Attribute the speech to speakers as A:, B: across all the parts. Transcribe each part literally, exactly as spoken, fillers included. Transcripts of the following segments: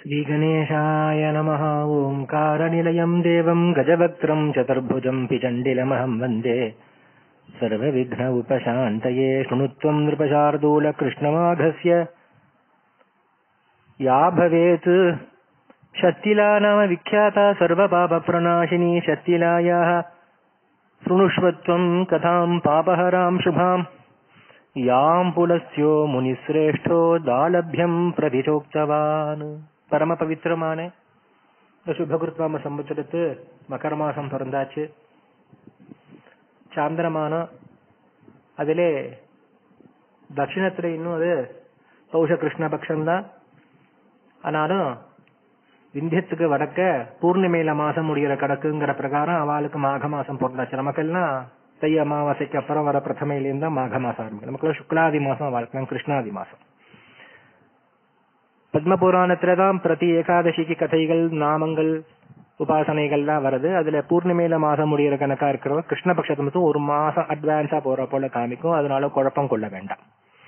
A: श्रीगणेशाय नमः। ओंकारनिलयं देवं गजवक्त्रं चतुर्भुजं पिचण्डिलमहं वन्दे सर्वविघ्न उपशान्तये। शृणुत्वं नृपशार्दूलकृष्णमाघस्य या भवेत् शत्तिला नाम विख्याता सर्वपापप्रणाशिनी शत्तिलायाः शृणुष्वत्वं कथां पापहरां शुभां यां पुलस्त्यो मुनिश्रेष्ठो दालभ्यं प्रतिचोक्तवान्. பரம பவித்திரமான இந்த சுபகிருத்வாம சம்பத்சரத்து மகர மாசம் பிறந்தாச்சு. சாந்திரமானம் அதிலே தட்சிணத்துல இன்னும் அது பௌஷ கிருஷ்ண பட்சம்தான். ஆனாலும் விந்தியத்துக்கு வடக்க பூர்ணிமையில மாசம் முடிகிற கணக்குங்கிற பிரகாரம் அவளுக்கு மாக மாசம் பிறந்தாச்சு. நமக்கெல்லாம் தை அமாவாசைக்கு அப்புறம் வர பிரதமையிலேருந்து தான் மாக மாசம் ஆரம்பிக்கும். நமக்குள்ள சுக்லாதி மாசம் அவளுக்கு கிருஷ்ணாதி மாசம். பத்ம புராணத்துலதான் பிரதி ஏகாதசிக்கு கதைகள் நாமங்கள் உபாசனைகள்லாம் வருது. அதுல பூர்ணிமையில மாசம் முடிகிற கணக்கா இருக்கிறவ கிருஷ்ணபக்ஷத்து மட்டும் ஒரு மாசம் அட்வான்ஸா போற போல காமிக்கும். அதனால குழப்பம் கொள்ள வேண்டாம்.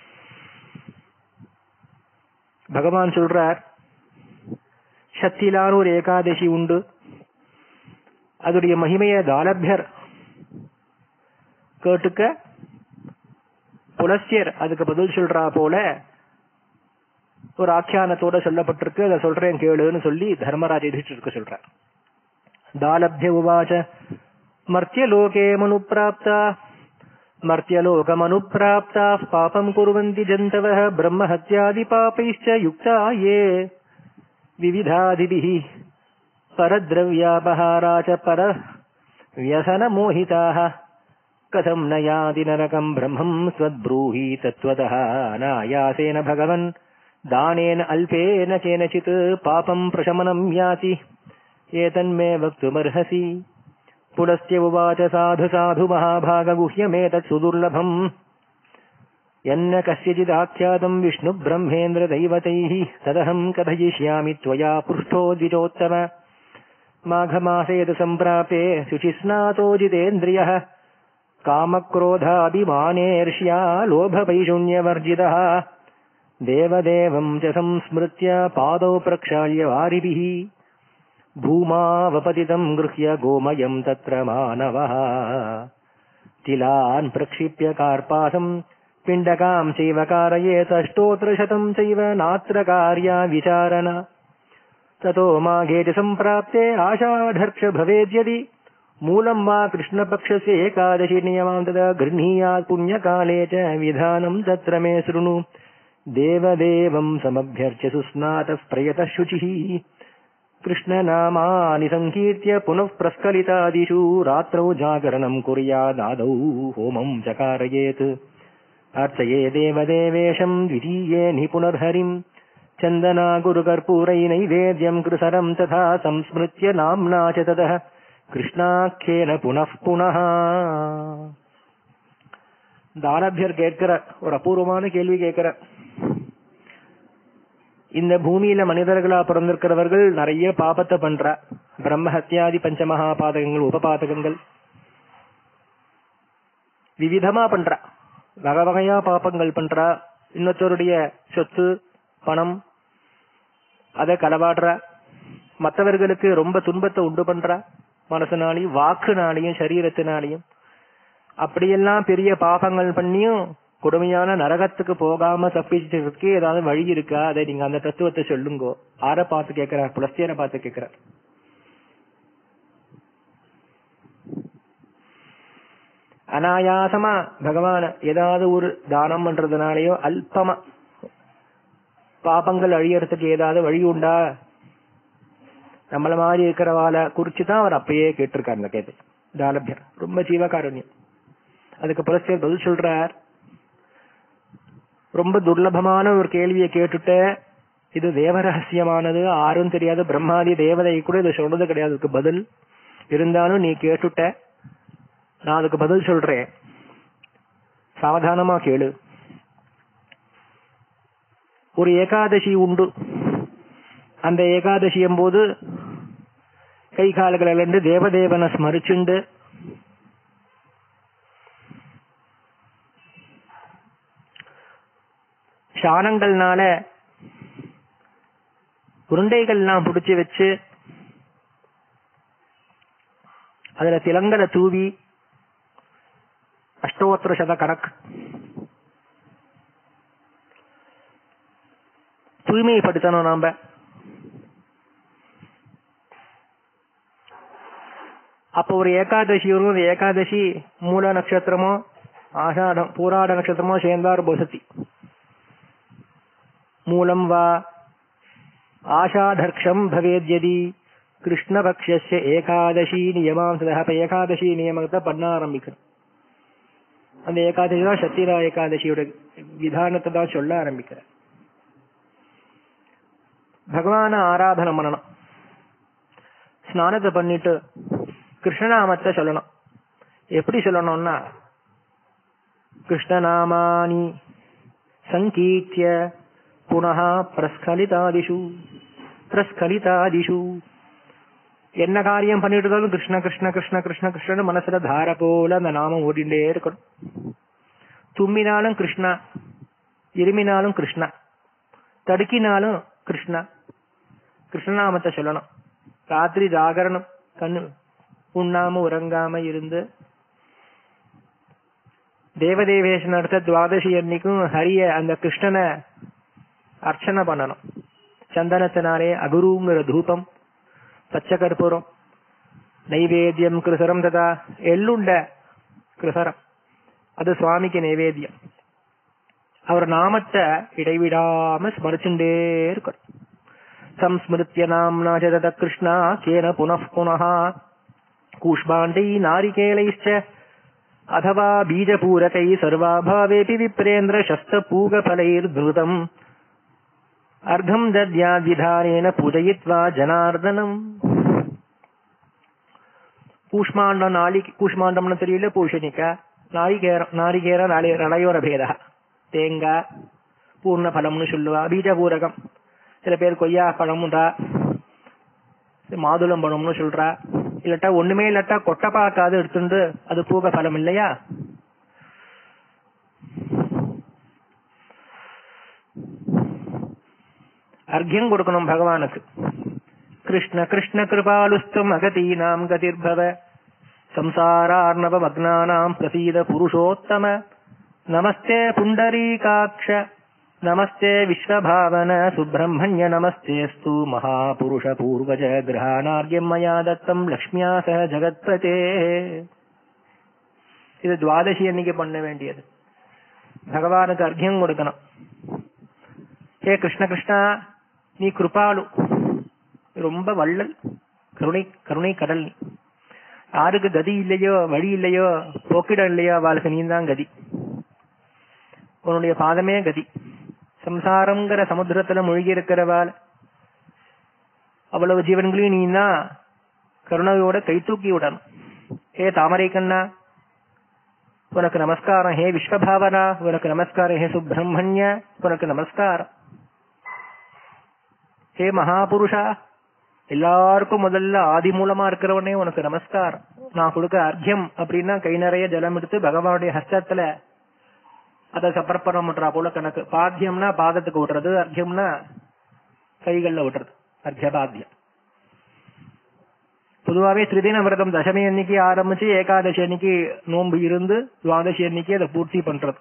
A: பகவான் சொல்றார், சத்திலான ஒரு ஏகாதசி உண்டு, அதோடைய மகிமைய தாலபியர் கேட்டுக்க. புலஸ்தியர் அதுக்கு பதில் சொல்றா போல ஒரு ஆக்கியானத்தோட சொல்லப்பட்டிருக்கு. அதை சொல்றேன் கேளுன்னு சொல்லி தர்மராஜ யுதிஷ்டிரருக்கு சொல்றார். தாலப்ய உவாச மர்த்தியலோகே மனுப்ராப்தா மர்த்தியலோகமனுப்ராப்தா பாபம் குர்வந்தி ஜந்தவः பிரம்மஹத்யாதி பாபைश्च யுக்தா யே விவிதாதிபிஹி பரத்ரவ்யாபஹாராச்ச பர व्यसन मोहिताः कथं न याति नरकं ब्रह्मं स्वद्ब्रूहि तत्त्वतः अनायासेन भगवन् दानेन अल्पेन केनचित् पापं प्रशमनं याति एतन्मे वक्तुमर्हसि. पुलस्त्य उवाच साधु साधु महाभागगुह्यमेतत् सुदुर्लभम् यन्न कस्यचिदाख्यातं विष्णुब्रह्मेन्द्रदैवतैः तदहं कथयिष्यामि त्वया पृष्ठो द्विजोत्तम. माघमासे तु सम्प्राप्ते शुचिस्नातो जितेन्द्रियः कामक्रोधाभिमानेर्ष्या लोभवैशून्यवर्जितः देवदेवं च संस्मृत्य पादौ प्रक्षाल्य वारिभिः भूमावपतितं गृह्य गोमयं तत्र मानवः तिलान् प्रक्षिप्य कार्पासं पिण्डकां चैव कारयेत अष्टोत्तरशतं चैव नात्र कार्या विचारण. ततो माघे च सम्प्राप्ते आषाढर्क्ष भवेद्यदि मूलं वा कृष्णपक्षस्य एकादशी नियमां तदा गृह्णीयात् पुण्यकाले च विधानं तत्र मे शृणु. देवदेवं समभ्यर्च्य सुस्नातः प्रयतः शुचिः कृष्णनामानि संकीर्त्य पुनः प्रस्खलितादिषु रात्रौ जागरणं कुर्यादादौ होमं च कारयेत्. अर्चये देवदेवेशं द्वितीये निपुनर्हरिं चन्दना गुरुकर्पूरै नैवेद्यं कृसरं तथा संस्मृत्य नाम्ना च ततः கிருஷ்ணாக்கியேன புனః புனः. தானபியர் கேட்கிற ஒரு அபூர்வமான கேள்வி கேட்கிற. இந்த பூமியில மனிதர்களா பிறந்திருக்கிறவர்கள் நிறைய பாபத்தை பண்ற. பிரம்ம ஹத்யாதி பஞ்சமகா பாதகங்கள் உபபாதகங்கள் விவிதமா பண்ற. வகை வகையா பாப்பங்கள் பண்றா. இன்னொருத்தருடைய சொத்து பணம் அதை களவாடுற. மற்றவர்களுக்கு ரொம்ப துன்பத்தை உண்டு பண்ற. மனசுனாலையும் வாக்குனாலையும் சரீரத்தினாலையும் அப்படியெல்லாம் பெரிய பாபங்கள் பண்ணியும் கொடுமையான நரகத்துக்கு போகாம தப்பிச்சிருக்கு ஏதாவது வழி இருக்கா? அதை நீங்க அந்த தத்துவத்தை சொல்லுங்கோ. ஆரை பார்த்து கேட்கிறார்? புலஸ்தியரை பார்த்து கேட்கிறார். அனாயாசமா பகவான் ஏதாவது ஒரு தானம் பண்றதுனாலயோ அல்பமா பாபங்கள் அழியறதுக்கு ஏதாவது வழி உண்டா? நம்மள மாதிரி இருக்கிறவாளை குறிச்சுதான் அவர் அப்பயே கேட்டிருக்காரு. இந்த கேள்வி தாலபியர் ரொம்ப ஜீவகாருண்யம். அதுக்கு புலஸ்தியர் பதில் சொல்றார், ரொம்ப துர்லபமான ஒரு கேள்வியை கேட்டுட்ட. இது தேவரகசியமானது, ஆரும் தெரியாது. பிரம்மாதி தேவதை கூட இதை சொல்றது கிடையாது. அதுக்கு பதில் இருந்தாலும் நீ கேட்டுட்ட, நான் அதுக்கு பதில் சொல்றேன், சாவதானமா கேளு. ஒரு ஏகாதசி உண்டு. அந்த ஏகாதசியும் போது கை கால்களிலிருந்து தேவதேவனை ஸ்மரிச்சுண்டு சானங்கள்னால உருண்டைகள் எல்லாம் பிடிச்சி வச்சு அதுல திலங்கலை தூவி அஷ்டோத்திர சத கணக்கு தூய்மைப்படுத்தணும். நாம அப்போ ஒரு ஏகாதசி வரும். ஏகாதசி மூல நட்சத்திரமோ ஆஷாடம் பூராட நட்சத்திரமோ சேர்ந்தார் போசத்தி. மூலம் வா ஆஷாதர்க்ஷம் பவேத்யதி கிருஷ்ணபக்ஷஸ்ய ஏகாதசி நியமாம் சதா. அப்ப ஏகாதசி நியமத்தை பண்ண ஆரம்பிக்கணும். அந்த ஏகாதசி தான் சத்திரா ஏகாதசியோட விதானத்தை தான் சொல்ல ஆரம்பிக்கிற. பகவான ஆராதனை பண்ணணும். ஸ்நானத்தை பண்ணிட்டு கிருஷ்ணநாமத்தை சொல்லணும். எப்படி சொல்லணும்னா கிருஷ்ணநாமானி சங்கீத்ய புனः பிரஸ்கலிதாதிஷு பிரஸ்கலிதாதிஷு. என்ன காரியம் பண்ணிட்டு இருந்தாலும் கிருஷ்ண கிருஷ்ண கிருஷ்ண கிருஷ்ண கிருஷ்ணன் மனசுல தார போல அந்த நாமம் ஓடிண்டே இருக்கணும். தும்மினாலும் கிருஷ்ணா, இருமினாலும் கிருஷ்ணா, தடுக்கினாலும் கிருஷ்ணா. கிருஷ்ணநாமத்தை சொல்லணும். ராத்திரி ஜாகரணம் கண்ணு உண்ணாம உறங்காம இருந்து தேவதேவேஷன் அடுத்த துவாதசி அன்னைக்கும் ஹரிய அந்த கிருஷ்ணனை அர்ச்சனை பண்ணணும். சந்தனத்தினாலே அகுருங்கிற தூபம், பச்சை கற்பூரம், நைவேத்தியம் கிருசரம் ததா எள்ளுண்ட கிருசரம், அது சுவாமிக்கு நைவேத்தியம். அவர் நாமத்தை இடைவிடாம ஸ்மரிச்சுட்டே இருக்கணும். சம்ஸ்மிருத்திய நாம்னா ஜத கிருஷ்ணா கேன புனః புனः கூஷ்மாண்டை நாரிகேளைச்ச அதவா பீஜபூரகை சர்வாபாவேபி விப்ரேந்திர சஸ்த பூக பலைர்தூதம் அர்த்தம் தத்யாத் விதானேன பூஜயித்வா ஜனார்தனம். கூஷ்மாண்டம் நாளி கூஷ்மாண்டம்னு தெரியல, பூஷணிக்கா நாரிகேரம் நாரிகேர நடையோர பேதா. தேங்காய் பூர்ண பழம்னு சொல்லுவா. பீஜபூரகம் சில பேர் கொய்யா பழம்ன்றா, மாதுளம் பழம்னு சொல்றா. இல்லட்டா ஒண்ணுமே இல்லட்டா கொட்டை பாக்காது எடுத்துட்டு அது பூக பலம் இல்லையா. அர்க்கியம் கொடுக்கணும் பகவானுக்கு. கிருஷ்ண கிருஷ்ண கிருபாலுஸ்தம் அகதீனாம் கதிர்பவ சம்சாரார்ணவ மக்னானாம் பிரசீத புருஷோத்தம நமஸ்தே புண்டரீகாட்ச நமஸ்தே விஸ்வபாவன சுப்பிரமணிய நமஸ்தேஸ்து மகாபுருஷ பூர்வஜ கிரகாணார்யம் மயா தத்தம் லக்ஷ்மியா சக ஜகத்பதே. இது துவாதசி அன்னைக்கு பண்ண வேண்டியது. பகவானுக்கு அர்க்கியம் கொடுக்கணும். ஏ கிருஷ்ண கிருஷ்ணா, நீ கிருபாலு, ரொம்ப வள்ளல், கருணை கருணை கடல். நீ யாருக்கு கதி இல்லையோ வழி இல்லையோ போக்கிடம் இல்லையோ அவளுக்கு நீ தான் கதி. உன்னுடைய பாதமே கதி. சம்சாரம்ங்கிற சமுத்திரத்துல மூழ்கி இருக்கிறவாள் அவ்வளவு ஜீவன்களையும் நீ தான் கருணையோட கை தூக்கி விடணும். ஏ தாமரை கண்ணா, உனக்கு நமஸ்காரம். ஹே விஸ்வபாவனா, உனக்கு நமஸ்காரம். ஹே சுப்பிரமணிய, உனக்கு நமஸ்காரம். ஹே மகாபுருஷா, எல்லாருக்கும் முதல்ல ஆதி மூலமா இருக்கிறவனே உனக்கு நமஸ்காரம். நான் கொடுக்க அர்க்கியம் அப்படின்னா கை நிறைய ஜலம் எடுத்து பகவானுடைய ஹஸ்தத்துல அதை சப்பர்ப்பணம் பண்றா போல கணக்கு. பாத்தியம்னா பாதத்துக்கு விட்டுறது, அர்க்கியம்னா கைகள்ல விட்டுறது. அர்க்கிய பாத்தியம். பொதுவாவே திரிதின விரதம் தசமி அன்னைக்கு ஆரம்பிச்சு ஏகாதசி அன்னைக்கு நோன்பு இருந்து துவாதசி அன்னைக்கு அதை பூர்த்தி பண்றது.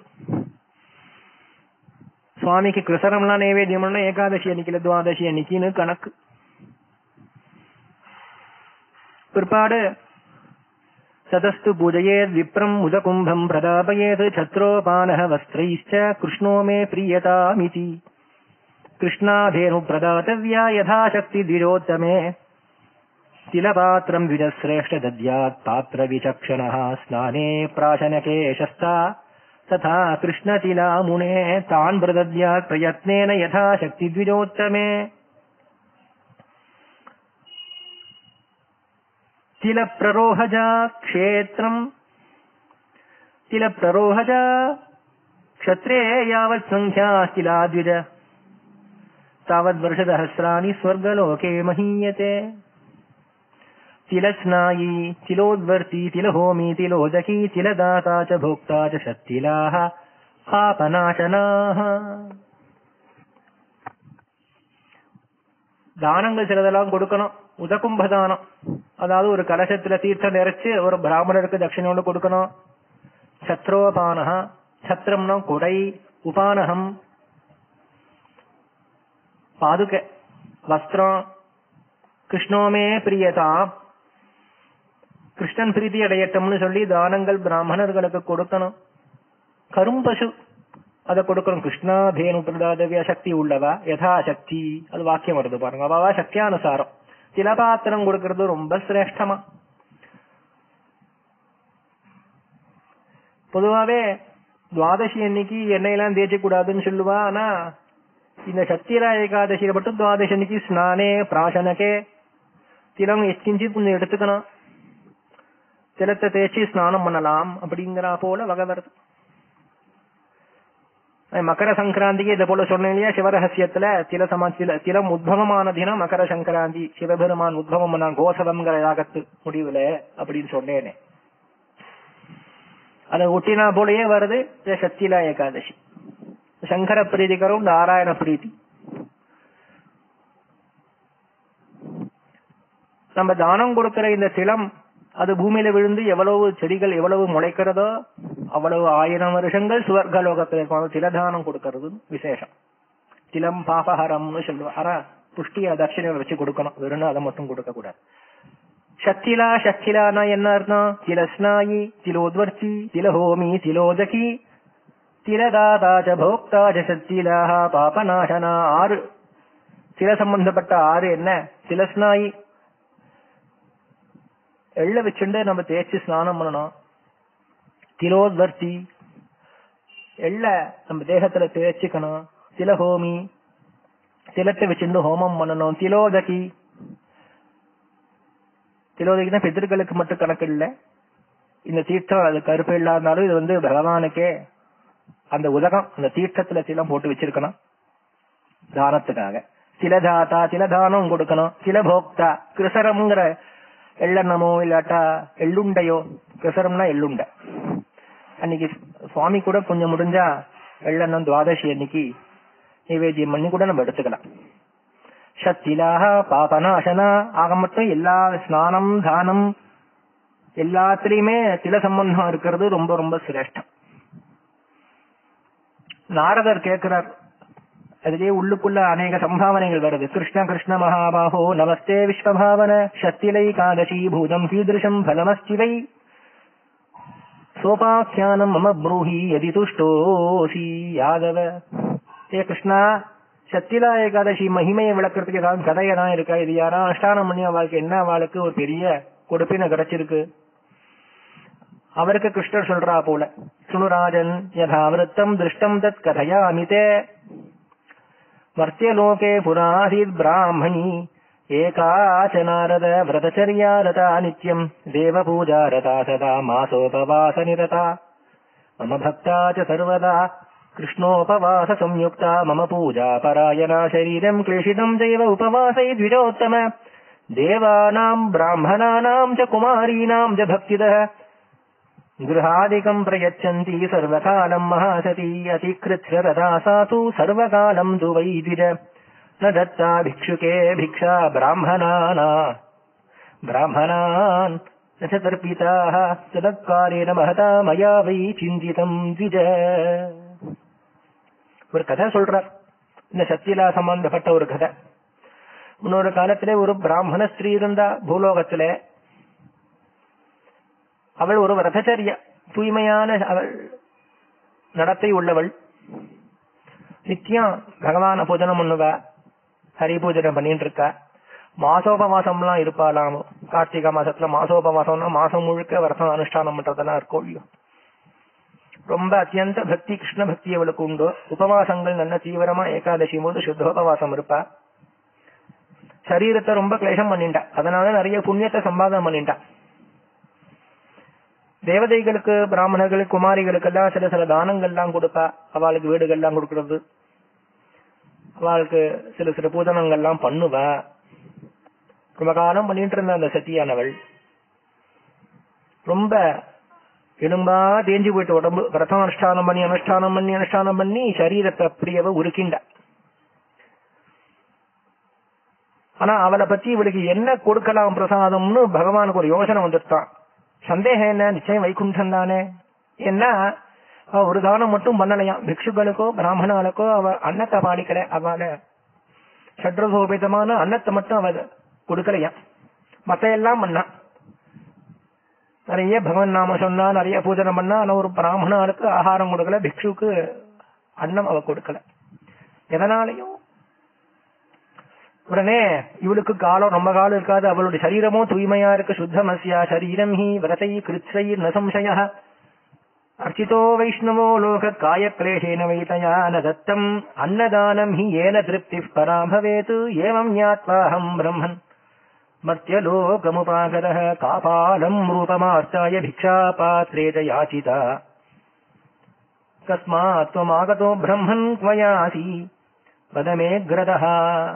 A: சுவாமிக்கு கிருசனம்லாம் நைவேத்தியம்னா ஏகாதசி அன்னைக்குல துவாதசி அன்னைக்குன்னு கணக்கு. பிற்பாடு சதஸ்து பூஜையேத் விப்ரம் உதகும்பம் பிரதாபயேத் சத்ரோபானஹ வஸ்திரைச்ச கிருஷ்ணோ மே பிரியதாமிதி கிருஷ்ணாதேனு பிரதாதவ்யா யதாசக்தி திரோத்தமே திலபாத்திரம் விஜஸ்ரேஷ்ட தத்யாத் பாத்திர விசக்ஷணः ஸ்நானே பிராசனகே சஸ்தா ததா கிருஷ்ணதிலா முனே தான் பிரதத்யாத் பிரயத்னேன யதாசக்தி த்விஜோத்தமே. தில பிரரோஹஜா க்ஷேத்ரம் தில பிரரோஹஜா க்ஷத்ரே யாவத் சங்க்யா திலாத்விஜ தாவத் வருஷதஹஸ்ராணி ஸ்வர்கலோகே மஹீயதே. திலஸ்நாயி திலோத்வர்த்தி திலஹோமி திலோதகி திலதாதா ச போக்தா ச ஷத்திலாஹ பாபநாசனாஹ. தானங்கள் சிலதெல்லாம் கொடுக்கணும். உதகும்ப தானம், அதாவது ஒரு கலசத்துல தீர்த்தம் நிறைச்சு ஒரு பிராமணருக்கு தட்சிணையோடு கொடுக்கணும். சத்ரோபானஹா, சத்திரம்னா குடை, உபானகம் பாதுகை, வஸ்திரம். கிருஷ்ணோமே பிரியதா, கிருஷ்ணன் பிரீதி அடையட்டும்னு சொல்லி தானங்கள் பிராமணர்களுக்கு கொடுக்கணும். கரும்பசு அதை கொடுக்கணும். கிருஷ்ணா தேனு பிரதாதவிய சக்தி உள்ளவா யதா சக்தி, அது வாக்கியம் வருது பாருங்க. அவாவா சக்தியானுசாரம் திலபாத்திரம் கொடுக்கறது ரொம்ப சிரேஷ்டமா. பொதுவாவே துவாதசி அன்னைக்கு எண்ணெயெல்லாம் தேய்ச்ச கூடாதுன்னு சொல்லுவா. ஆனா இந்த சத்தியரா ஏகாதசியில மட்டும் துவாதசி அன்னைக்கு ஸ்நானே பிராசனக்கே திலம் எச்சிஞ்சி கொஞ்சம் எடுத்துக்கணும். திலத்தை தேய்ச்சி ஸ்நானம் பண்ணலாம் அப்படிங்கிற போல வகை வருது. மகர சங்கராந்திக்கு இதை போல சொன்னேன் இல்லையா, சிவரகசியத்துல தில சமா தில திலம் உத்பவமான தினம் மகர சங்கராந்தி, சிவபெருமான் உத்பவம் பண்ணான் கோசவம்ங்கிற யாகத்து முடிவுல அப்படின்னு சொன்னேனே. அதை ஒட்டினா போலயே வருது சத்தியலா ஏகாதசி. சங்கர பிரீதிகரும் நாராயண பிரீதி. நம்ம தானம் கொடுக்கிற இந்த திலம் அது பூமியில விழுந்து எவ்வளவு செடிகள் எவ்வளவு முளைக்கிறதோ அவ்வளவு ஆயிரம் வருஷங்கள் சுவர்க லோகத்தில் திலதானம் கொடுக்கறது விசேஷம். திலம் பாபஹரம்னு சொல்லுவோம். ஆனா புஷ்டிய தட்சிணை வச்சு கொடுக்கணும், வெறும் அதை மட்டும் கொடுக்க கூடாது. சத்திலா சத்திலானா என்ன அர்த்தம்? திலஸ்நாயி, திலோத்வர்த்தி, திலஹோமி, திலோதகி, திலதாதாஜ போக்தாஜ சத்திலாஹ பாபநாசனா. ஆறு தில சம்பந்தப்பட்ட ஆறு என்ன? திலஸ்நாயி, எள்ள வச்சுண்டு நம்ம தேய்ச்சி ஸ்நானம் பண்ணணும். திலோத்வர்த்தி, எள்ள நம்ம தேகத்துல தேய்ச்சிக்கணும். திலஹோமி, திலத்தை வச்சுண்டு ஹோமம் பண்ணணும். திலோதகி, திலோதகினா பிதர்களுக்கு மட்டும் கணக்கு இல்லை. இந்த தீர்த்தம் அது கருப்பு இல்லாதாலும் இது வந்து பகவானுக்கே அந்த உதகம், அந்த தீர்த்தத்துல திலம் போட்டு வச்சிருக்கணும் தானத்துக்காக. திலதாத்தா, திலதானம் கொடுக்கணும். திலபோக்தா, கிருசரம்ங்கிற எள்ளெண்ணமோ இல்லாட்டா எள்ளுண்டையோ, கிருசரம்னா எள்ளுண்டை. அன்னைக்கு சுவாமி கூட கொஞ்சம் முடிஞ்சா எள்ளெண்ணம் துவாதசி அன்னைக்கு நைவேத்தியம் பண்ணி கூட நம்ம எடுத்துக்கலாம். சத்திலாக பாபநாசனா, ஆக மட்டும் எல்லா ஸ்நானம் தானம் எல்லாத்திலயுமே தில சம்பந்தம் இருக்கிறது ரொம்ப ரொம்ப சிரேஷ்டம். நாரதர் கேட்கிறார், அதுலயே உள்ளுக்குள்ள அநேக சம்பாவனைகள் வருது. கிருஷ்ண கிருஷ்ண மகாபாஹோ நமஸ்தே விஸ்வபாவன சத்திலை காதசி பூதம் கீதிருஷம் பலமஸ்திவை சோபாக்கியானம் மம ப்ரூஹி யதி துஷ்டோசி யாதவ. ஏ கிருஷ்ணா, சத்திலா ஏகாதசி மகிமையை விளக்குறதுக்கு ஏதாவது கதையதான் இருக்கா? இது யாரா அனுஷ்டானம் பண்ணி அவளுக்கு என்ன அவளுக்கு ஒரு பெரிய கொடுப்பின கிடைச்சிருக்கு. அவருக்கு கிருஷ்ணர் சொல்றா போல, சுனுராஜன் யதாவிருத்தம் திருஷ்டம் தத் கதையா அமிதே மர்த்தியலோகே புராசீத் பிராமணி ஏகாச்ச நாரத விரதச்சரியா ரதா நித்யம் தேவ பூஜா ரதா சதா மாசோபவாச நிரதா மம பக்தா ச சர்வதா கிருஷ்ணோபவாச சம்யுக்தா மம பூஜா பராயணா சரீரம் கிளேஷிதம் ஜைவ உபவாசை த்விஜோத்தம தேவானாம் பிராமணானாம் ச குமாரீனாம் ச பக்திதः गृहादिकं प्रयच्छन्ति सर्वकालं महासती अतिकृत्य रथा सा तु सर्वकालं तु वै द्विज न दत्ता भिक्षुके भिक्षा ब्राह्मणाना ब्राह्मणान् न च तर्पिताः तदकारेण महता मया वै चिन्तितं द्विज. ஒரு கதை சொல்றார், இந்த சத்தியலா சம்பந்தப்பட்ட ஒரு கதை. முன்னொரு காலத்திலே ஒரு பிராமண ஸ்திரீ இருந்தா பூலோகத்திலே. அவள் ஒரு விரதச்சரிய தூய்மையான அவள் நடத்தை உள்ளவள். நித்தியம் பகவான பூஜனம் பண்ணுவா, ஹரி பூஜனை பண்ணிட்டு இருக்கா. மாசோபவாசம் எல்லாம் இருப்பாளாம். கார்த்திகை மாசத்துல மாசோபவாசம்னா மாசம் முழுக்க விரதம் அனுஷ்டானம் பண்றதெல்லாம் இருக்கும். ரொம்ப அத்தியந்த பக்தி, கிருஷ்ண பக்தி அவளுக்கு உண்டு. உபவாசங்கள் நல்ல தீவிரமா ஏகாதசி போது சுத்தோபவாசம் இருப்பா. சரீரத்தை ரொம்ப கிளேசம் பண்ணிட்டா, அதனால நிறைய புண்ணியத்தை சம்பாதம் பண்ணிட்டா. தேவதைகளுக்கு, பிராமணர்களுக்கு, குமாரிகளுக்கு எல்லாம் சில சில தானங்கள் எல்லாம் கொடுப்பா. அவளுக்கு வீடுகள் எல்லாம் கொடுக்கறது, அவளுக்கு சில சில பூஜனங்கள் எல்லாம் பண்ணுவா. ரொம்ப காலம் பண்ணிட்டு இருந்த அந்த சத்தியானவள் ரொம்ப எலும்பா தேஞ்சு போயிட்டு உடம்பு. விரதம் அனுஷ்டானம் பண்ணி அனுஷ்டானம் பண்ணி அனுஷ்டானம் பண்ணி சரீரத்தை அப்படியவ உருக்கிண்ட. ஆனா அவளை பத்தி இவளுக்கு என்ன கொடுக்கலாம் பிரசாதம்னு பகவானுக்கு ஒரு யோசனை வந்துட்டான். சந்தேகம் என்ன, நிச்சயம் வைகுண்டம் தானே. என்ன ஒரு தானம் மட்டும் பண்ணலையாம், பிக்ஷுக்களுக்கோ பிராமணர்களுக்கோ அவ அன்னத்தை பாடிக்கல, அவளை சட்ரசோபிதமான அன்னத்தை மட்டும் அவ கொடுக்கலையாம், மத்த எல்லாம் பண்ணா. நிறைய பகவான் நாம சொன்னா, நிறைய பூஜனை பண்ணா, ஆனா ஒரு பிராமணனுக்கு ஆகாரம் கொடுக்கல, பிக்ஷுக்கு அன்னம் அவ கொடுக்கல. எதனாலையும் உடனே இவளுக்கு காலம் ரொம்ப காலம் இருக்காது, அவளுடைய சரீரமோ தூய்மையா இருக்கு. சுத்தமஸ்யா சரீரம் ஹி விரதை கிருத்ரை ந சம்சய அர்ச்சிதோ வைஷ்ணவோ லோக காய கிளேஷேன வைதயா ந தத்தம் அன்னதானம் ஹி ஏன திருப்தி பரா பவேத் ஏவம் ஞாத்வாஹம் பிரம்மன் மர்த்யலோகமுபாகதः காபாலம் ரூபமார்த்தாய பிக்ஷா பாத்ரே ச யாசிதா கஸ்மாத் த்வமாகதோ பிரம்மன் க்வயாசி வதமே கிரதः.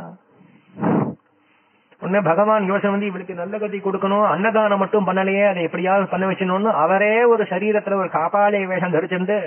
A: உடனே பகவான் யோசனை வந்து இவளுக்கு நல்ல கதி கொடுக்கணும், அன்னதானம் மட்டும் பண்ணலையே, அதை எப்படியாவது பண்ண வச்சணும்னு அவரே ஒரு சரீரத்துல ஒரு காப்பாலை வேஷம் தரிச்சுண்டு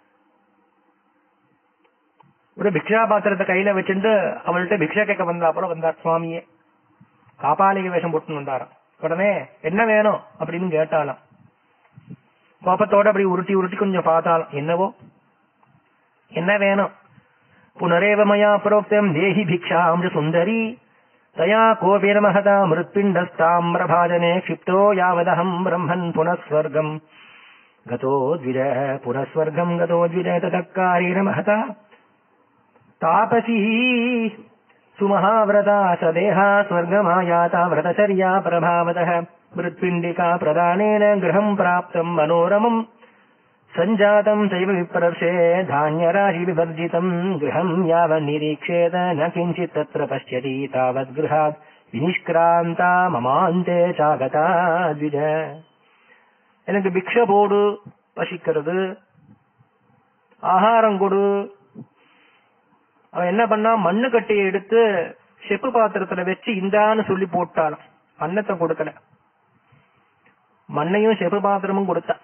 A: ஒரு பிக்ஷா பாத்திரத்தை கையில வச்சுட்டு அவள்கிட்ட பிக்ஷா கேட்க வந்தா போல வந்தார் சுவாமியே. காப்பாளிக வேஷம் போட்டு வந்தாராம். உடனே என்ன வேணும் அப்படின்னு கேட்டாலாம். கோபத்தோட அப்படி உருட்டி உருட்டி கொஞ்சம் பார்த்தாலும் என்னவோ என்ன வேணும். புனரேவமயா புரோக்தம் தேஹி பிக்ஷாம் சுந்தரி தயா கோபேன மகதா மிருத்பிண்டஸ்தாம்ரபாஜனே க்ஷிப்தோ யாவதஹம் பிரம்மன் புனஸ்வர்கம் கதோ த்விஜ புனஸ்வர்கம் கதோ த்விஜ ததக்காரேன மகதா தாபசி சுமஹாவிரதா சதேஹா ஸ்வர்கமாயாதா விரதச்சர்யா பிரபாவதः மிருத்பிண்டிகா பிரதானேன கிரகம் பிராப்தம் மனோரமம் சஞ்சாதம் சைவ விப்ரர்ஷே தானியராசி விவர்ஜிதம் கிரகம் யாவன் நிரீக்ஷேத ந கிஞ்சித் தத்ர பஷ்யதி தாவத் கிருஹாத் வினிஷ்கிராந்தா மமாந்தே சாகதா த்விஜ. எனக்கு பிக்ஷ போடு, பசிக்கிறது, ஆகாரம் கொடு. அவன் என்ன பண்ணா, மண்ணு கட்டையை எடுத்து செப்பு பாத்திரத்துல வச்சு இந்தான்னு சொல்லி போட்டாலும் அன்னத்தை கொடுக்கல, மண்ணையும் செப்பு பாத்திரமும் கொடுத்தான்.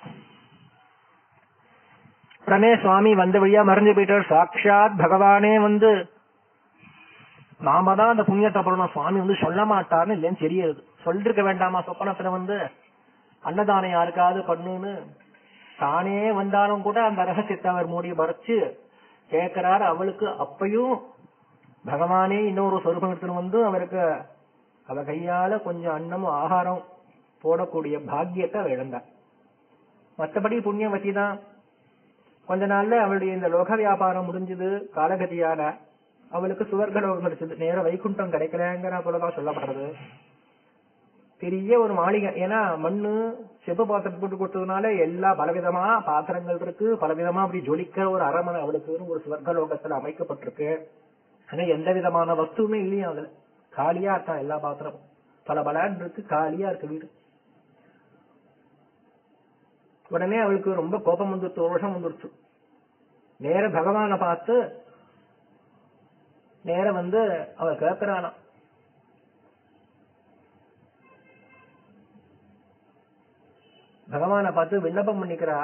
A: உடனே சுவாமி வந்த வழியா மறைஞ்சு போயிட்டார். சாட்சாத் பகவானே வந்து நாம தான் அந்த புண்ணியத்தை பண்ணணும், சுவாமி வந்து சொல்ல மாட்டார்னு இல்லைன்னு தெரியுது. சொல்லிருக்க வேண்டாமா சொப்பனத்துல வந்து அன்னதானம் யாருக்காவது பண்ணுன்னு. தானே வந்தாலும் கூட அந்த ரகசியத்தை அவர் மூடி மறைச்சு கேட்கிறார். அவளுக்கு அப்பயும் பகவானே இன்னொரு சொரூபத்தின் வந்து அவருக்கு அவ கையால கொஞ்சம் அன்னமும் ஆகாரம் போடக்கூடிய பாக்கியத்தை அவ இழந்தார். மற்றபடி புண்ணியவதி தான். கொஞ்ச நாள்ல அவளுடைய இந்த லோக வியாபாரம் முடிஞ்சது. காலகதியால அவளுக்கு சுவர்க லோகம் கிடைச்சது. நேர வைகுண்டம் கிடைக்கலங்கிற போலதான் சொல்லப்படுறது. பெரிய ஒரு மாளிகை, ஏன்னா மண்ணு செப்பு பாத்திரம் போட்டு கொடுத்ததுனால எல்லா பலவிதமா பாத்திரங்கள் இருக்கு, பலவிதமா அப்படி ஜொலிக்க ஒரு அரமனை அவளுக்கு ஒரு சுவர்க லோகத்துல அமைக்கப்பட்டிருக்கு. ஆனா எந்த விதமான வஸ்துவுமே இல்லையா, அதுல காலியா இருக்கா எல்லா பாத்திரமும், பல பலான் இருக்கு, காலியா இருக்கு வீடு. உடனே அவளுக்கு ரொம்ப கோபம் வந்துருச்சு, ரோஷம் வந்துருச்சு. நேர பகவானை பார்த்து நேர வந்து அவ கேட்கிறானா, பகவானை பார்த்து விண்ணப்பம் பண்ணிக்கிறா.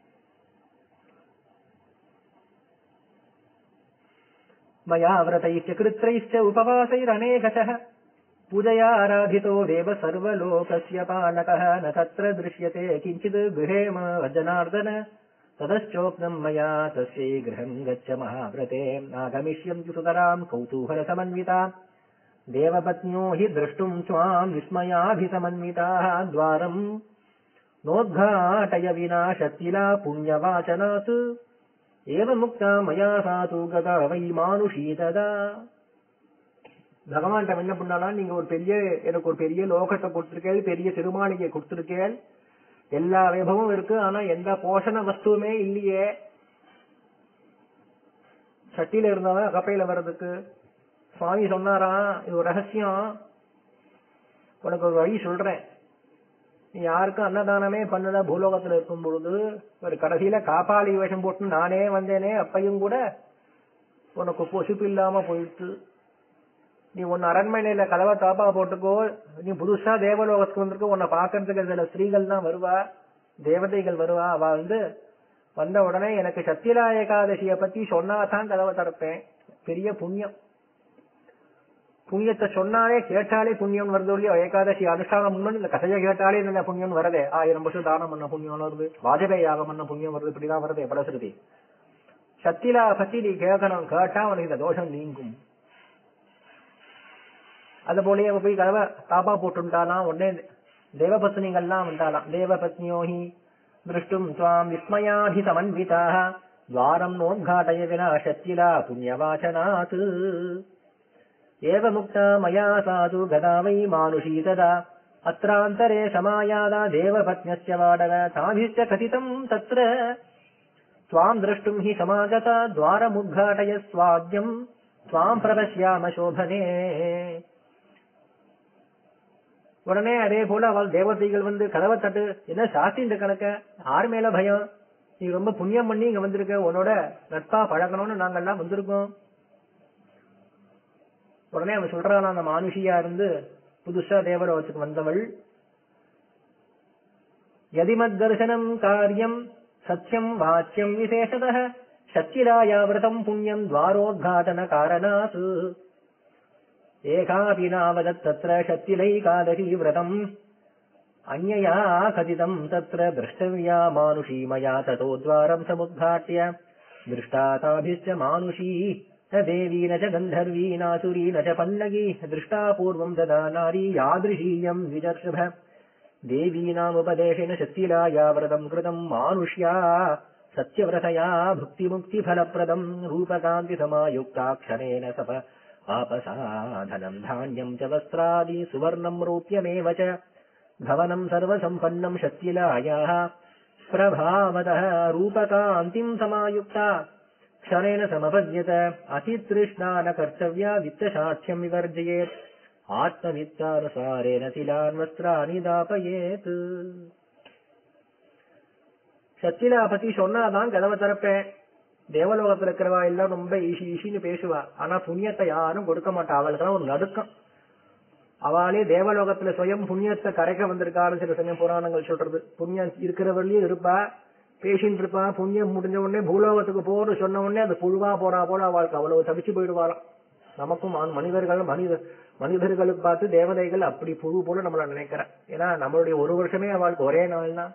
A: மயா விரதைச்ச கிருத்ரைச்ச உபவாசைரநேகசः பூஜையா ஆராதிதோ தேவ சர்வலோகஸ்ய பாலகः ந தத்ர திருஷ்யதே கிஞ்சித் கிரஹேம ஜனார்தன ததச்சோக்னம் மயா தஸ்யை கிரஹம் கச்ச மகாவ்ரதே நாகமிஷ்யந்தி சுதராம் கௌதூஹல சமன்விதாம் தேவபத்ன்யோ ஹி द्रष्टुम् त्वाम् विस्मयाभिसमन्विताः द्वारम् नोद्घाटय विना शक्तिला पुण्यवाचनात् एवमुक्ता मया सातु गता वै मानुषी तदा. பகவான் என்ன பண்ணலாம், நீங்க ஒரு பெரிய எனக்கு ஒரு பெரிய லோகத்தை கொடுத்திருக்கேள், பெரிய திருமாளிகை கொடுத்திருக்கேள், எல்லா வைபவமும் இருக்கு, ஆனா எந்த போஷண வஸ்துவுமே இல்லையே. சட்டியில இருந்தவன் அகப்பையில வர்றதுக்கு சுவாமி சொன்னாராம், இது ஒரு ரகசியம், உனக்கு ஒரு வழி சொல்றேன். நீ யாருக்கும் அன்னதானமே பண்ணல பூலோகத்துல இருக்கும் பொழுது, ஒரு கடைசியில காப்பாளி வேஷம் போட்டு நானே வந்தேனே, அப்பையும் கூட உனக்கு பொசுப்பு இல்லாம போயிட்டு, நீ உன்ன அரண்மனையில கலவை தாப்பா போட்டுக்கோ, நீ புதுசா தேவலோகத்துக்கு வந்திருக்க, உன்னை பாக்கிறதுக்கு சில ஸ்திரீகள் தான் வருவா, தேவதைகள் வருவா. அவ வந்து வந்த உடனே எனக்கு சத்தியலா ஏகாதசிய பத்தி சொன்னாதான் கதவை திறப்பேன். பெரிய புண்ணியம்.
B: புண்ணியத்தை சொன்னாலே கேட்டாலே புண்ணியம் வருது இல்லையோ, ஏகாதசி அனுஷ்டானம் முன்னாடி இந்த கதையை கேட்டாலே இந்த புண்ணியம் வருது. ஆயிரம் வருஷம் தானம் பண்ண புண்ணியம் வருது, வாஜபேயி யாகம் பண்ண புண்ணியம் வருது, இப்படிதான் வருது பலஸ்ருதி. சத்திலா பத்தி நீ கேட்கணும், கேட்டா அவனுக்கு இந்த தோஷம் நீங்கும். அது போலயே போய் கதவை தாப்பா போட்டுட்டானா உடனே தேவபத்னிகள்லாம் வந்தாலாம். தேவபத்னியோஹி திருஷ்டும் துவாம் விஸ்மயாதி சமன்விதாக துவாரம் நோத்காட்டய வினா சத்திலா புண்ணியவாசனாத் ஏவ முக்தா மயா சாது கதா வை மானுஷீ ததா அத்ராந்தரே சமாயாதா தேவபத்ன்யஸ்ய வாடக தாபிஷ்ட கதிதம் தத்ர ஸ்வாம் திரஷ்டும் ஹி சமாகதா துவாரமுத்காட்டய ஸ்வாத்யம் ஸ்வாம் பிரபஷ்யாம சோபனே. உடனே அதே போல அவள் தேவதைகள் வந்து கதவை தட்டு, என்ன சாஸ்திர கணக்க, யார் மேல பயம், நீ ரொம்ப புண்ணியம் பண்ணி இங்க வந்திருக்க, உன்னோட நட்பா பழகணும்னு நாங்கெல்லாம் வந்திருக்கோம். உடனே அவன் சொல்றான், அந்த மானுஷியா இருந்து புதுசா தேவலோகத்துக்கு வந்தவள், யதிமத் தர்சனம் காரியம் சத்தியம் வாச்சியம் விசேஷத சத்திராயா விரதம் புண்ணியம் துவாரோத்காட்டன காரணாத் ஏகாபி நாவதத் தத்ர சத்திலைகாதசி விரதம் அன்யயா கதிதம் தத்ர திரஷ்டவ்யா மானுஷீ மயா ததோ துவாரம் சமுத்காட்ய திருஷ்டா தாபிஷ்ட மானுஷீ ந தேவி ந ச கந்தர்வீ நாசுரி ந ச பல்லகி திருஷ்டா பூர்வம் ததா நாரி யாத்ருஷீயம் விஜர்ஷப தேவீனாமுபதேசேன சத்திலாயா விரதம் கிருதம் மானுஷ்யா சத்யவிரதயா புக்தி முக்தி ஃபலப்ரதம் ரூபகாந்தி சமாயுக்தா க்ஷணேன சப ஆபசாதனம் தான்யம் ச வஸ்திராதி சுவர்ணம் ரூப்யமேவ ச பவனம் சர்வசம்பன்னம் சத்திலாயாः பிரபாவதः ரூபகாந்திம் சமாயுக்தா க்ஷணேன சமபத்யத அதித்ருஷ்ணா ந கர்த்தவ்யா வித்தசாட்சியம் விவர்ஜயேத் ஆத்மவித்தானுசாரேன திலான் வஸ்திராணி தாபயேத். சத்திலா பத்தி சொன்னாதான் கதவை திறப்பேன். தேவலோகத்துல இருக்கிறவா எல்லாம் ரொம்ப ஈசி ஈசின்னு பேசுவா, ஆனா புண்ணியத்தை யாரும் கொடுக்க மாட்டா. அவளுக்கெல்லாம் ஒரு நடுக்கம். அவளே தேவலோகத்துல சுயம் புண்ணியத்தை கரைக்க வந்திருக்கான்னு சில சமயம் புராணங்கள் சொல்றது. புண்ணியம் இருக்கிறவர்களையும் இருப்பா, பேசிட்டு இருப்பா. புண்ணியம் முடிஞ்ச உடனே பூலோகத்துக்கு போன்னு சொன்ன உடனே அது புழுவா போறா போல அவளுக்கு அவ்வளவு தவிச்சு போயிடுவாளாம். நமக்கும் மனிதர்கள் மனித மனிதர்களுக்கு பார்த்து தேவதைகள் அப்படி புழு போல நம்மள நினைக்கிறேன். ஏன்னா நம்மளுடைய ஒரு வருஷமே அவளுக்கு ஒரே நாள் தான்.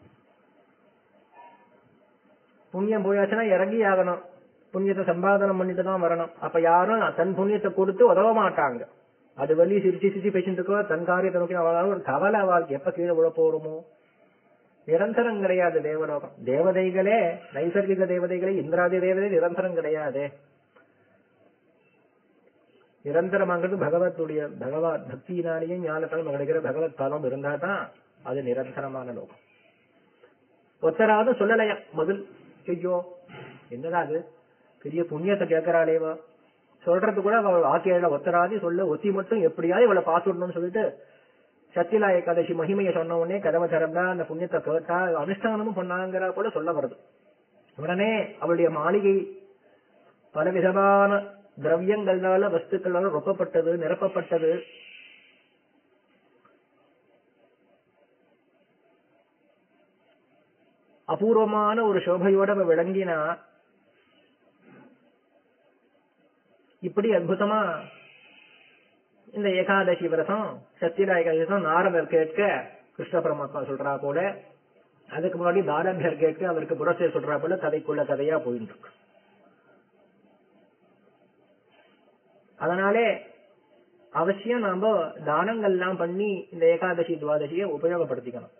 B: புண்ணியம் போயாச்சுன்னா இறங்கி ஆகணும், புண்ணியத்தை சம்பாதனம் பண்ணிட்டு தான் வரணும். அப்ப யாரும் தன் புண்ணியத்தை கொடுத்து உதவ மாட்டாங்க. அது வழி சிரிச்சு சிரிச்சு பேசிட்டு இருக்கோ, தன் காரியத்தை நோக்கி அவளால் ஒரு கவலை அவளுக்கு எப்ப கீழே விழ போறோமோ. நிரந்தரம் கிடையாது தேவலோகம். தேவதைகளே நைசர்கிக தேவதைகளே இந்திராதி தேவதை நிரந்தரம் கிடையாது. நிரந்தரமாங்கிறது பகவத்துடைய பகவத் பக்தியினாலேயும் ஞானத்தாலும் கிடைக்கிற பகவத் பாதம் இருந்தா தான் அது நிரந்தரமான லோகம். ஒத்தராவது சொல்லலையா முதல், ஐயோ என்னடா அது பெரிய புண்ணியத்தை கேட்கிறாளேவா சொல்றது கூட அவள் வாக்கியில ஒத்தராதி சொல்ல, ஒத்தி மட்டும் எப்படியாவது இவளை பாத்துடணும்னு சொல்லிட்டு சத்திலா ஏகாதசி மகிமையை சொன்ன உடனே கதவை திறந்தா அந்த புண்ணியத்தை கேட்டா அனுஷ்டானமும் பண்ணாங்கிற போல சொல்ல வருது. உடனே அவளுடைய மாளிகை பலவிதமான திரவியங்களால வஸ்துக்களால ரொப்பப்பட்டது, நிரப்பப்பட்டது. அபூர்வமான ஒரு சோபையோட விளங்கினா இப்படி அற்புதமா இந்த ஏகாதசி விரதம் சத்தியலா ஏகாதசி நாரதர் கேட்க கிருஷ்ண பரமாத்மா சொல்றா போல, அதுக்கு முன்னாடி தாரபியர் கேட்க அவருக்கு புரட்சியை சொல்றா போல கதைக்குள்ள கதையா போயிட்டு இருக்கு. அதனாலே அவசியம் நாம தானங்கள் எல்லாம் பண்ணி இந்த ஏகாதசி துவாதசியை உபயோகப்படுத்திக்கணும்.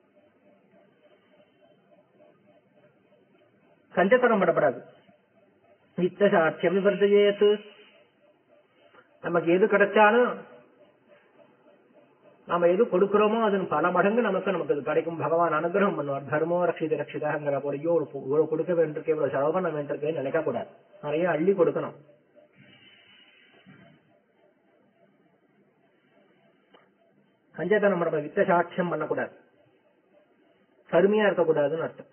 B: கஞ்சத்தனம் படப்படாது. வித்த சாட்சியம் விவர்ஜயேத். நமக்கு எது கிடைச்சாலும் நாம எது கொடுக்கிறோமோ அது பல மடங்கு நமக்கு நமக்கு அது கிடைக்கும். பகவான் அனுகிரகம் பண்ணுவார். தர்மோ ரட்சித ரட்சிதாங்கிற போலயோ இவ்வளவு கொடுக்க வேண்டியிருக்கே, இவ்வளவு செலவு பண்ண வேண்டியிருக்கேன்னு நினைக்க கூடாது. நிறைய அள்ளி கொடுக்கணும். கஞ்சத்தனம் பண்ண வித்த சாட்சியம் பண்ணக்கூடாது, கருமையா இருக்கக்கூடாதுன்னு அர்த்தம்.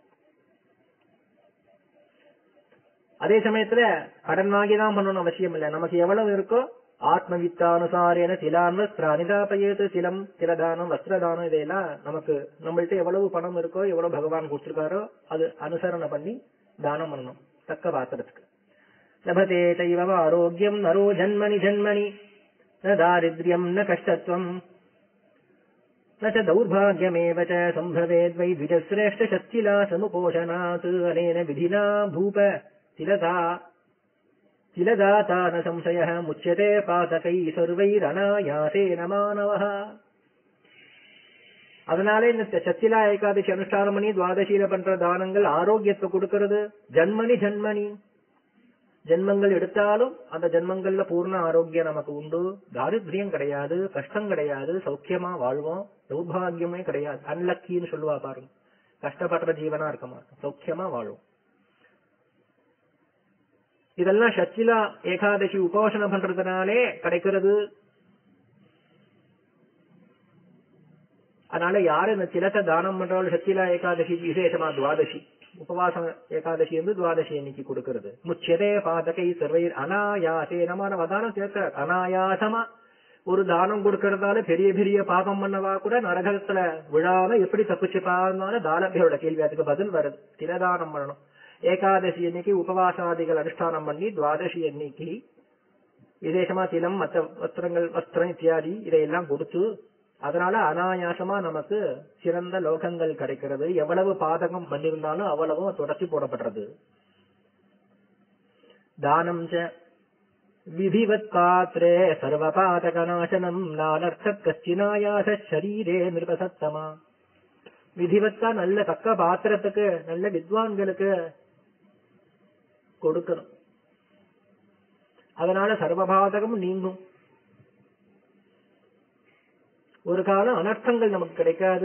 B: அதே சமயத்துல கடன் வாங்கிதான் பண்ணணும் அவசியம் இல்லை. நமக்கு எவ்வளவு இருக்கோ ஆத்ம வித்தானுசாரேன திலான் வஸ்திராணி தாபயேத். திலம் திலதானம் வஸ்திரதானம் இதையெல்லாம் நமக்கு நம்மள்ட்ட எவ்வளவு பணம் இருக்கோ எவ்வளவு பகவான் கொடுத்திருக்காரோ அது அனுசரணை பண்ணி தானம் பண்ணணும் தக்க பாத்திரத்துக்கு. லபதே தைவ ஆரோக்கியம் நரோ ஜன்மனி ஜன்மனி न दारिद्र्यम् न कष्टत्वम् न च दौर्भाग्यमेव च सम्भवेद्वै द्विजश्रेष्ठ शक्तिला समुपोषणात् अनेन विधिना भूप तिलदा तिलदाता न संशयः मुच्यते पातकैः सर्वैरनायासेन मानवः. அதனால இந்த சத்திலா ஏகாதசி அனுஷ்டானம் பண்ணி துவாதசியில பண்ற தானங்கள் ஆரோக்கியத்தை கொடுக்கிறது. ஜன்மனி ஜன்மனி ஜென்மங்கள் எடுத்தாலும் அந்த ஜென்மங்கள்ல பூர்ண ஆரோக்கியம் நமக்கு உண்டு. தாரித்ரியம் கிடையாது, கஷ்டம் கிடையாது, சௌக்கியமா வாழ்வோம். சௌபாகியமே கிடையாது. அன்லக்கின்னு சொல்லுவா பாருங்க. கஷ்டப்படுற ஜீவனா இருக்க மாட்டோம், சௌக்கியமா வாழ்வோம். இதெல்லாம் சத்திலா ஏகாதசி உபோஷணம் பண்றதுனாலே கிடைக்கிறது. அதனால யாரு இந்த திலத்தை தானம் பண்றாலும் சத்திலா ஏகாதசி விசேஷமா துவாதசி உபவாசம் ஏகாதசி வந்து துவாதசி அன்னைக்கு கொடுக்கிறது. முச்சதே பாதகை சர்வைர் அனாயாசே நமான வதானம் சேர்க்க அனாயாசமா ஒரு தானம் கொடுக்கறதால பெரிய பெரிய பாபம் பண்ணவா கூட நரகத்துல விழாம எப்படி தப்பிச்சுப்பாருனால தானபியோட கேள்வி அதுக்கு பதில் வருது. திலதானம் பண்ணணும். ஏகாதசி அன்னைக்கு உபவாசாதிகள் அனுஷ்டானம் பண்ணி துவாதசி அன்னைக்கு விசேஷமா திலம் மற்ற வஸ்திரங்கள் வஸ்திரம் இத்தியாதி இதையெல்லாம் கொடுத்து அதனால அனாயாசமா நமக்கு சிறந்த லோகங்கள் கிடைக்கிறது. எவ்வளவு பாதகம் பண்ணிருந்தாலும் அவ்வளவும் தொடர்ச்சி போடப்படுறது. தானம் ச விதிவத் பாத்ரே சர்வ பாதக நாசனம் நானர்த்த கச்சினாயாச ஷரீரே நிருபசத்தமா. விதிவத்தா நல்ல தக்க பாத்திரத்துக்கு நல்ல வித்வான்களுக்கு கொடுக்கணும். அதனால சர்வபாதகம் நீங்கும். ஒரு காலம் அனர்த்தங்கள் நமக்கு கிடைக்காது.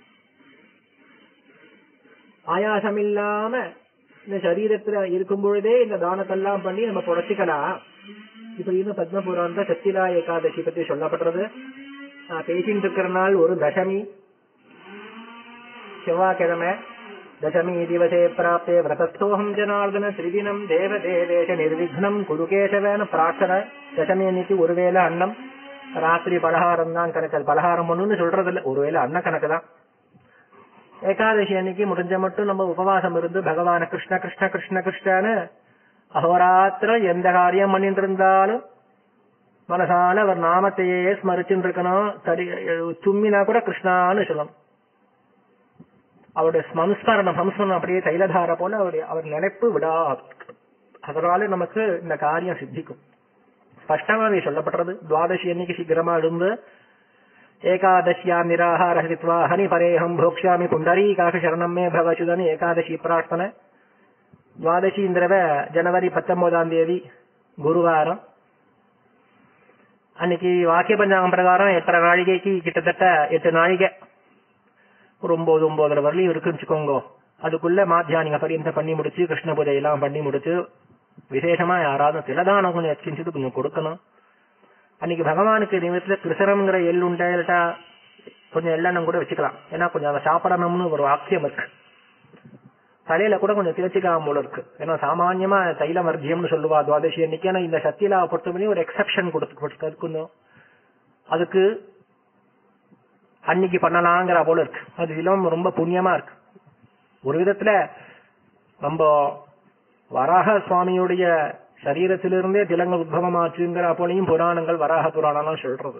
B: ஆயாசம் இல்லாம இந்த சரீரத்துல இருக்கும் பொழுதே இந்த தானத்தெல்லாம் பண்ணி நம்ம புடச்சிக்கலாம். இப்படின்னு பத்ம புராண சத்திலா ஏகாதசி பத்தி சொல்லப்படுறது. நான் பேசிட்டு இருக்கிற நாள் ஒரு தசமி செவ்வாய்க்கிழமை. தசமி திவசே பிராப்தே விரதஸ்தோகம் ஜனார்தன திரிதினம் தேவ தேவேஷ நிர்விக்னம் குருகேசவேன பிரார்த்தனை. தசமி அன்னைக்கு ஒருவேளை அன்னம், ராத்திரி பலகாரம் தான் கணக்கு. பலகாரம் ஒண்ணுன்னு சொல்றது இல்ல, ஒருவேளை அன்ன கணக்கு தான். ஏகாதசி அன்னைக்கு முடிஞ்ச மட்டும் நம்ம உபவாசம் இருந்து பகவான கிருஷ்ண கிருஷ்ண கிருஷ்ண கிருஷ்ணன்னு அகோராத்திரம் எந்த காரியம் பண்ணிட்டு இருந்தாலும் மனசால அவர் நாமத்தையே ஸ்மரிச்சுட்டு இருக்கணும். தடி தும்மினா கூட கிருஷ்ணான்னு சொல்லணும். அவருடைய சம்ஸ்மரணம் சம்ஸ்மரணம் அப்படியே தைலதார போல அவருடைய அவர் நினைப்பு விடா. அதனால நமக்கு இந்த காரியம் சித்திக்கும். ஸ்பஷ்டமாவே சொல்லப்படுறது. துவாதசி அன்னைக்கு சீக்கிரமா எழுந்து ஏகாதசியா நிராகார ஹித்வா ஹனி பரேஹம் போக்ஷாமி புண்டரீகாக சரணம் மே பவச்சுதன் ஏகாதசி பிரார்த்தனை. துவாதசி தடவை ஜனவரி பத்தொன்பதாம் தேதி குருவாரம். அன்னைக்கு வாக்கிய பஞ்சாங்கம் பிரகாரம் எட்டரை நாழிகைக்கு கிட்டத்தட்ட எட்டு நாழிகை ஒரு ஒன்பது ஒன்பதரை வரலையும் இருக்குன்னு வச்சுக்கோங்க. அதுக்குள்ள மாத்தியானிக பரியந்தம் பண்ணி முடிச்சு கிருஷ்ண பூஜை எல்லாம் பண்ணி முடிச்சு விசேஷமா யாராவது திலதானம் கொஞ்சம் எச்சிஞ்சது கொஞ்சம் கொடுக்கணும். அன்னைக்கு பகவானுக்கு நிமிடத்துல கிருசரம்ங்கிற எள் உண்டா கொஞ்சம் எல்லாம் கூட வச்சுக்கலாம். ஏன்னா கொஞ்சம் அதை சாப்பிடணும்னு ஒரு வாக்கியம் இருக்கு. தலையில கூட கொஞ்சம் திளைச்சிக்காம போல இருக்கு. ஏன்னா சாமான்யமா தைல வர்ஜியம்னு சொல்லுவா துவாதசி அன்னைக்கு. ஏன்னா இந்த சத்தியலா பொறுத்தவரை ஒரு எக்ஸப்ஷன் கொடுத்து அதுக்கு அன்னைக்கு பண்ணலாங்கிற போல இருக்கு. அது இல்லாம ரொம்ப புண்ணியமா இருக்கு. ஒரு விதத்துல நம்ம வராக சுவாமியுடைய சரீரத்திலிருந்தே திலங்கள் உத்பவமாச்சுங்கிற போலையும் புராணங்கள் வராக புராணம் சொல்றது.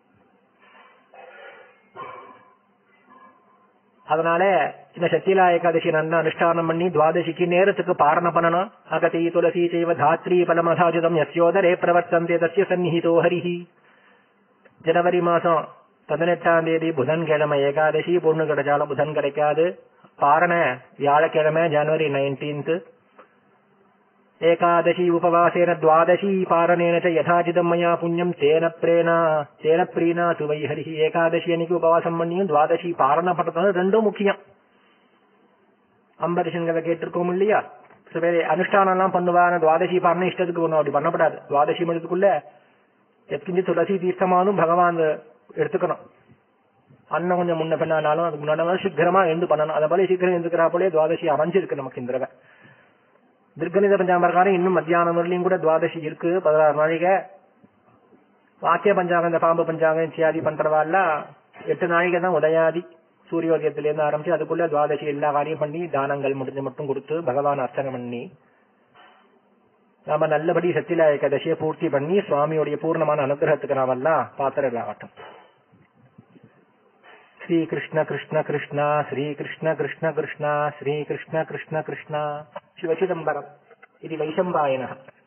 B: அதனால இந்த சத்தியலா ஏகாதசி நல்லா அனுஷ்டானம் பண்ணி துவாதசிக்கு நேரத்துக்கு பாரண பண்ணணும். அகதி துளசி செய்வ தாத்ரி பலமதாஜுதம் யஸ்யோதரே பிரவர்த்தந்தே தஸ்ய சந்நிஹிதோ ஹரிஹி. ஜனவரி மாசம் பதினெட்டாம் தேதி புதன்கிழமை ஏகாதசி. பொண்ணு கிடைச்சாலும் புதன் கிடைக்காது. பாரண வியாழக்கிழமை ஜனவரி நைன்டீன்த். ஏகாதசி உபவாசேன துவாதசி பாரணேன யதாஜிதம் மயா புண்ணியம் தேன பிரேனா தேன பிரீனா துவை ஹரிஹி. ஏகாதசி அன்னைக்கு உபவாசம் பண்ணியும் துவாதசி பாரண பண்றது ரெண்டும் முக்கியம். அம்பரிஷன்களை கேட்டிருக்கோம் இல்லையா? சில பேர் அனுஷ்டானம் எல்லாம் பண்ணுவாங்க. துவாதசி பாரண இஷ்டத்துக்கு ஒண்ணும் அப்படி பண்ணப்படாது. துவாதசி மணிக்குள்ள எத்தஞ்சு துளசி தீர்த்தமானும் பகவான் எடுத்துக்கணும். அண்ணன் கொஞ்சம் முன்ன பின்னாலும் அதுக்கு முன்னாடி சீக்கிரமா எழுந்து பண்ணணும். அதை போல சீக்கிரம் எழுந்துக்கிறா போலே துவாதசி அமைஞ்சிருக்கு நமக்கு இந்த தடவை. திருக்கணித பஞ்சாங்க பிரகாரம் இன்னும் மத்தியானம் வரலையும் கூட துவாதசி இருக்கு. பதினாறு நாழிகை. வாக்கிய பஞ்சாங்கம் இந்த பாம்பு பஞ்சாங்கம் இத்தியாதி பண்றவாள்லாம் எட்டு நாழிகை தான் உதயாதி சூரியோதயத்திலேருந்து ஆரம்பிச்சு அதுக்குள்ள துவாதசி எல்லா காரியம் பண்ணி தானங்கள் முடிஞ்சு மட்டும் கொடுத்து பகவான் அர்ச்சனை பண்ணி நாம நல்லபடி சத்தியலா ஏகாதசியை பூர்த்தி பண்ணி சுவாமியுடைய பூர்ணமான அனுகிரகத்துக்கு நாமெல்லாம் பாத்திரங்களாகட்டும். ஸ்ரீ கிருஷ்ண கிருஷ்ண கிருஷ்ணா ஸ்ரீ கிருஷ்ண கிருஷ்ண கிருஷ்ணா ஸ்ரீ கிருஷ்ண கிருஷ்ண கிருஷ்ணா சிவசிதம்பரம் இது வைசம்பாயன.